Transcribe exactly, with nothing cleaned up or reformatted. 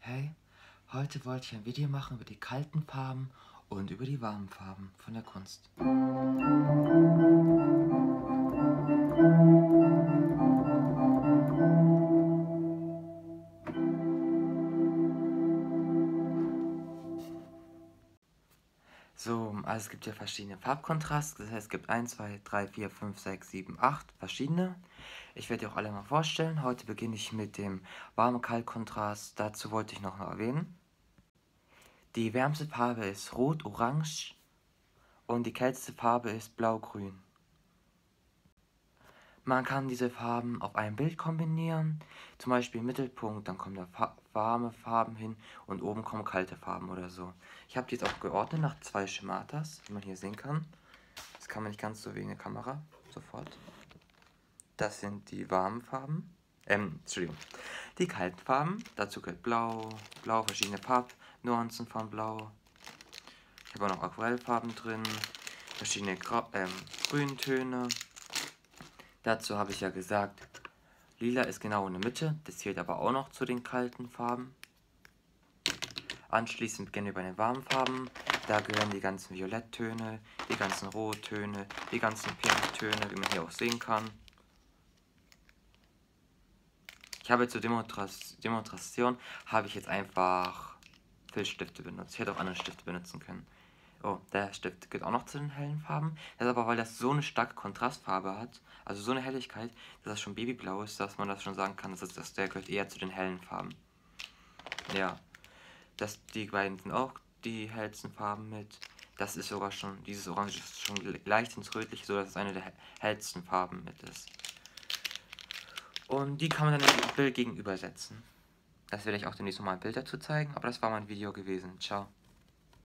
Hey, heute wollte ich ein Video machen über die kalten Farben und über die warmen Farben von der Kunst. So, also es gibt ja verschiedene Farbkontraste, das heißt es gibt eins, zwei, drei, vier, fünf, sechs, sieben, acht verschiedene. Ich werde die auch alle mal vorstellen. Heute beginne ich mit dem warm-kalt-Kontrast. Dazu wollte ich noch erwähnen: Die wärmste Farbe ist rot-orange und die kälteste Farbe ist blau-grün. Man kann diese Farben auf einem Bild kombinieren, zum Beispiel im Mittelpunkt, dann kommen da fa warme Farben hin und oben kommen kalte Farben oder so. Ich habe die jetzt auch geordnet nach zwei Schematas, wie man hier sehen kann. Das kann man nicht ganz so wegen der Kamera, sofort. Das sind die warmen Farben, ähm, Entschuldigung, die kalten Farben. Dazu gehört Blau, Blau, verschiedene Farbnuancen von Blau. Ich habe auch noch Aquarellfarben drin, verschiedene Gra ähm, Grüntöne. Dazu habe ich ja gesagt, Lila ist genau in der Mitte, das zählt aber auch noch zu den kalten Farben. Anschließend beginnen wir bei den warmen Farben. Da gehören die ganzen Violetttöne, die ganzen Rottöne, die ganzen Pinktöne, wie man hier auch sehen kann. Ich habe zur Demonstration, Demonstration habe ich jetzt einfach Filzstifte benutzt. Ich hätte auch andere Stifte benutzen können. Oh, der Stift gehört auch noch zu den hellen Farben. Das ist aber, weil das so eine starke Kontrastfarbe hat, also so eine Helligkeit, dass das schon babyblau ist, dass man das schon sagen kann, dass das, der gehört eher zu den hellen Farben. Ja, das, die beiden sind auch die hellsten Farben mit. Das ist sogar schon, dieses Orange ist schon leicht ins Rötliche, so dass es eine der hellsten Farben mit ist. Und die kann man dann im Bild gegenübersetzen. Das werde ich auch demnächst nochmal ein Bild dazu zeigen, aber das war mein Video gewesen. Ciao.